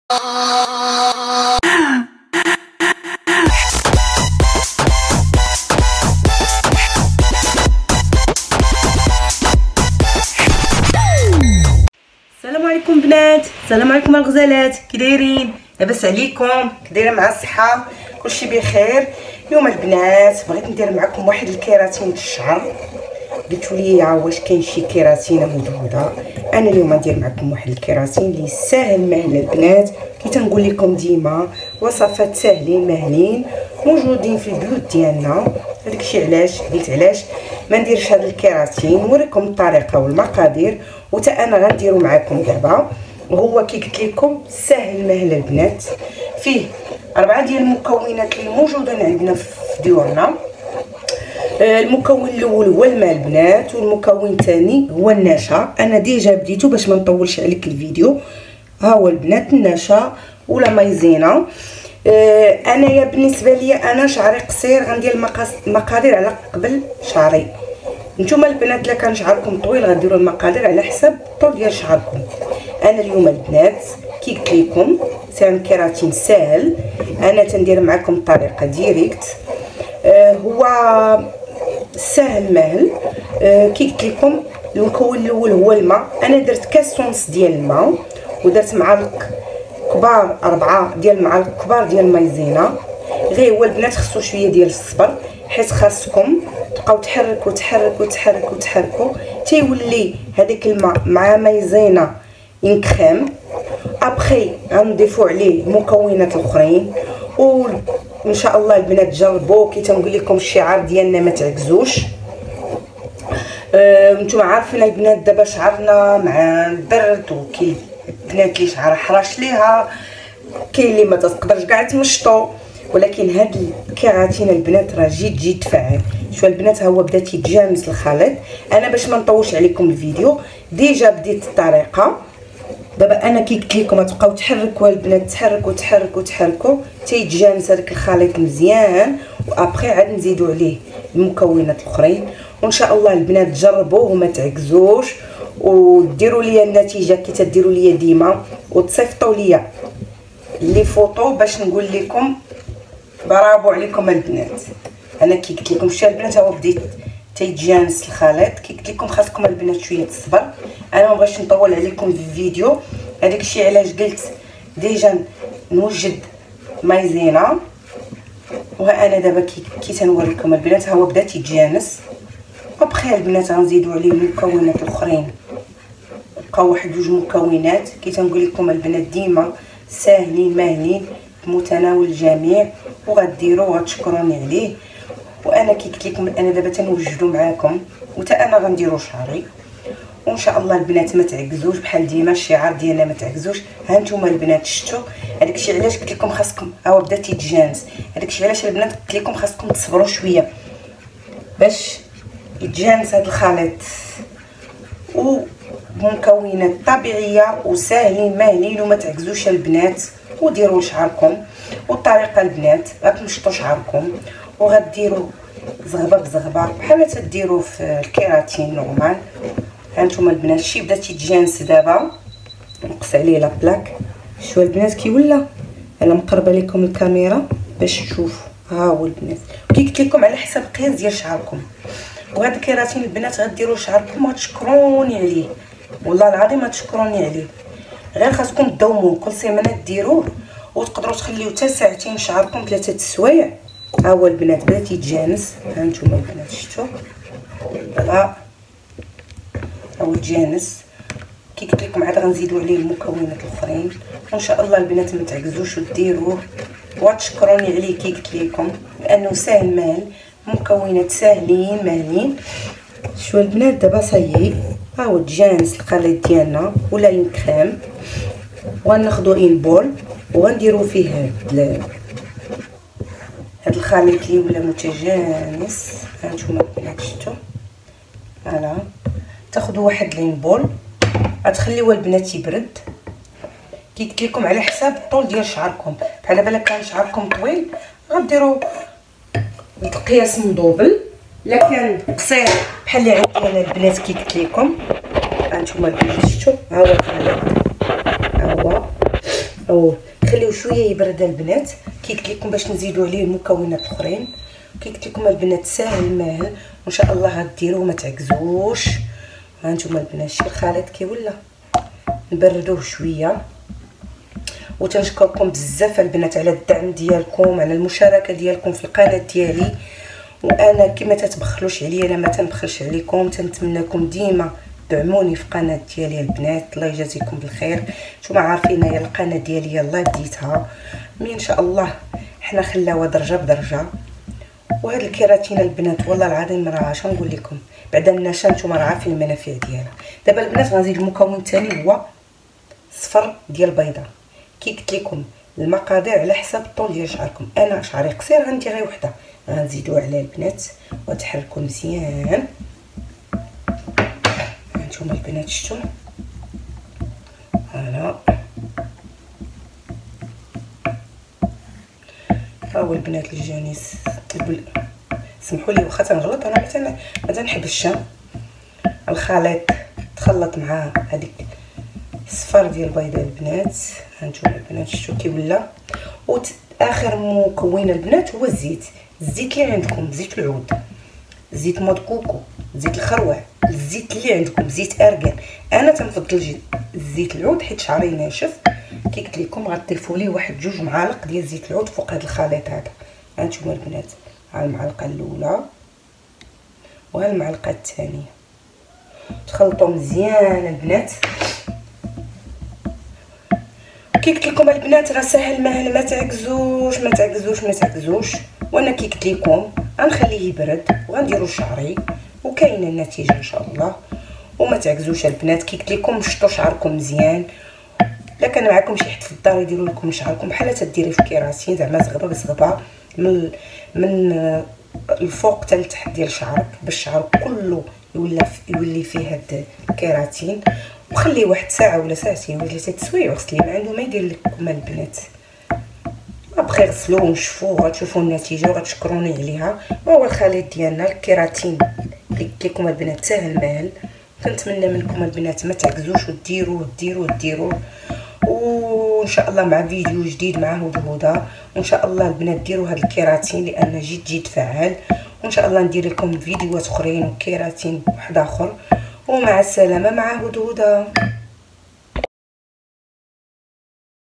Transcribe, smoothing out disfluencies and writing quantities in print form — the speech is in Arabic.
السلام عليكم بنات، السلام عليكم الغزالات، كي دايرين؟ لاباس عليكم؟ كي دايره مع الصحه؟ كلشي بخير. اليوم البنات بغيت ندير معكم واحد الكيراتين للشعر. قلتوا لي واش كاين شي كيراتين هدهده؟ انا اليوم ندير معكم واحد الكيراتين اللي ساهل مهل البنات، كي تنقول لكم ديما وصفات ساهلين ماهلين موجودين في البيوت ديالنا. هادشي علاش قلت علاش ما نديرش هذا الكيراتين، نوريكم الطريقه والمقادير وتا انا غنديرو معكم دابا. وهو كي قلت لكم ساهل مهل البنات، فيه 4 ديال المكونات اللي موجودين عندنا في ديورنا. المكون الاول هو الماء البنات، والمكون الثاني هو النشا. انا ديجا بديتو باش ما نطولش عليك الفيديو. ها هو البنات النشا ولا مايزينا. انايا بالنسبه لي انا شعري قصير، غندير المقادير على قبل شعري. نتوما البنات الا كان شعركم طويل غديروا المقادير على حسب الطول ديال شعركم. انا اليوم البنات كي قلت لكم سان كيراتين ساهل، انا تندير معكم الطريقه ديريكت. هو ساهل ماهل. كي قلت لكم المكون الاول هو الماء. انا درت كاس ونص ديال الماء، ودرت معالق كبار 4 ديال المعالق كبار ديال المايزينا. غير هو البنات خصو شويه ديال الصبر، حيت خاصكم تبقاو تحركوا تحركوا تحركوا تحركوا تيولي هذاك الماء مع مايزينا ينكخم. ابخي غنضيفوا عليه المكونات الاخرين، وان شاء الله البنات جربوا. كي تنقول لكم الشعار ديالنا ما تعكزوش. نتوما عارفين البنات دابا شعرنا مع البرد، وكاين البنات اللي شعرها حراش ليها، كاين اللي ما تقدرش كاع تمشطو. ولكن هاد الكيراتين البنات راه جد فعال. شوف البنات ها هو بدا تيتجانس الخليط. انا باش ما نطولش عليكم الفيديو ديجا بديت الطريقه. دابا انا كي قلت لكم تبقاو تحركوا البنات، تحركوا تحركوا تحركوا تيتجانس هذاك الخليط مزيان، وابخي عاد نزيدوا عليه المكونات الاخرين. وان شاء الله البنات جربوه وما تعكزوش، وديروا لي النتيجه كي تديروا لي ديما، وتصيفطوا لي لي فوطو باش نقول لكم برافو عليكم البنات. انا كي قلت لكم شتي البنات هو بديت تيتجانس الخليط. كي قلت لكم خاصكم البنات شويه الصبر. انا ما بغيتش نطول عليكم في الفيديو، هذاك الشيء علاش قلت ديجا نوجد مايزينا. وانا دابا كي تنوريكم البنات ها هو بدا تيتجانس. وبخير البنات غنزيدوا عليه المكونات الاخرين، بقاو واحد 2 مكونات. كي تنقول لكم البنات ديما ساهلين ماهلين في متناول الجميع، وغديروا وغتشكروني عليه. وانا كي قلت لكم انا دابا تنوجدوا معاكم، وتا انا غنديروا شعري. وان شاء الله البنات ما تعكزوش بحال ديما الشعار ديالنا ما تعكزوش. ها نتوما البنات شفتوا هذاك الشيء علاش قلت لكم خاصكم ها هو بدا تيتجانس. هذاك الشيء علاش البنات قلت لكم خاصكم تصبروا شويه باش يتجانس هذا الخليط. ومكونات طبيعيه وساهلين ماهلين وما تعكزوش البنات. وديروا لشعركم. والطريقه البنات غتمشطوا شعركم وغديروا زغبه بزغبه بحال تديروا في الكيراتين نورمال. هانتوما البنات شي بدا تيتجانس دابا. نقص عليه لا بلاك. شوفوا البنات كي ولا. انا مقربه لكم الكاميرا باش تشوفوا. ها هو البنات كي قلت لكم على حسب القياس ديال شعركم. وهذا الكيراتين البنات غديروا شعركم وتشكروني عليه، والله العظيم غتشكروني عليه. غير خاصكم تداوموه كل سيمانه ديروه، وتقدروا تخليوه حتى 2 ساعات شعركم 3 سوايع. ها هو البنات بدا تيتجانس. ها نتوما البنات شفتوا ها هو تجانس. كي قلت لكم عاد غنزيدوا عليه المكونات الاخرين. وان شاء الله البنات ما تعكزوش وديروه وتشكروني عليه. كي قلت لكم لانه ساهل ماهل، مكونات ساهلين ماهلين. شوفوا البنات دابا صايي ها هو تجانس الخليط ديالنا ولا ينكريم. وغناخذوا ان بول وغنديروا فيه هاد الخليط اللي ولا متجانس. هانتوما البنات شفتوا. فوالا تاخذوا واحد لينبول غتخليوه البنات يبرد. كي قلت لكم على حساب الطول ديال شعركم. بحال دابا الا كان شعركم طويل غديروا القياس مدوبل، الا كان قصير بحال اللي عندي انا البنات كي قلت لكم. هانتوما البنات شفتوا ها هو الخليط. ها هو او خليو شويه يبرد البنات كي قلت لكم باش نزيدوا عليه المكونات الاخرين. كي قلت لكم البنات ساهل ماهل وان شاء الله غديروه ما تعكزوش. ها نتوما البنات شي الخليط كي ولا نبردوه شويه. وتنشكركم بزاف البنات على الدعم ديالكم، على المشاركه ديالكم في القناه ديالي. وانا كما تتبخلوش عليا انا ما تنبخلش عليكم. تنتمنىكم ديما دعموني في القناه ديالي البنات. الله يجازيكم بالخير. نتوما عارفين هي القناه ديالي يلاه بديتها مي ان شاء الله حنا خلاوها درجه بدرجه. وهاد الكيراتين البنات والله العظيم راه اش نقول لكم بعدا النشا نتوما راه عارفين المنافع ديالها. دابا البنات غنزيد المكون الثاني هو صفر ديال البيضه. كي قلت لكم المقادير على حساب الطول ديال شعركم. انا شعري قصير غندير غير وحده. غنزيدو عليه البنات وتحركوا مزيان. هانتوما البنات شفتوا هنا ها هو البنات الجانيس. سمحوا لي واخا تنغلط انا ما تنحبش الخليط تخلط مع هذيك الصفر ديال البيضه البنات. هانتوما البنات شفتوا كي ولا. واخر مكون البنات هو الزيت اللي عندكم، زيت العود، زيت مود كوكو، زيت الخروع، الزيت اللي عندكم، زيت ارغان. انا تنفضل زيت العود حيت شعري ناشف. كي قلت لكم غتضيفوا ليه واحد 2 معالق ديال زيت العود فوق هذا الخليط هذا. هانتوما البنات ها المعلقه الاولى وها المعلقه الثانيه. تخلطوا مزيان البنات. كي قلت لكم البنات راه ساهل ماهل ما تعكزوش ما تعكزوش ما تعكزوش. وانا كي قلت لكم غنخليه يبرد وغنديروا شعري وكاينه النتيجه ان شاء الله. وما تعكزوش البنات. كي قلت لكم شطوا شعركم مزيان. الا كان معكم شي حد في الدار يديروا لكم شعركم بحال تديري في كيراتين زعما زغبه بزغبه من الفوق حتى لتحت ديال شعرك باش شعرك كله يولي فيه هاد الكيراتين. وخليه واحد ساعه ولا ساعتين ولا 3 سوايع وغسليه ما عنده ما يدير لكم البنات. ابخي غسلوه ونشفوه غتشوفوا النتيجه وغتشكروني عليها. وهو الخليط ديالنا الكيراتين اللي قلت لكم البنات ساهل ماهل. كنتمنى منكم البنات ما تعكزوش وديروه وان شاء الله مع فيديو جديد مع هدى. وان شاء الله البنات ديروا هذا الكيراتين لان جد فعال. وان شاء الله ندير لكم فيديوهات اخرين وكيراتين واحد اخر. ومع السلامه مع هدى.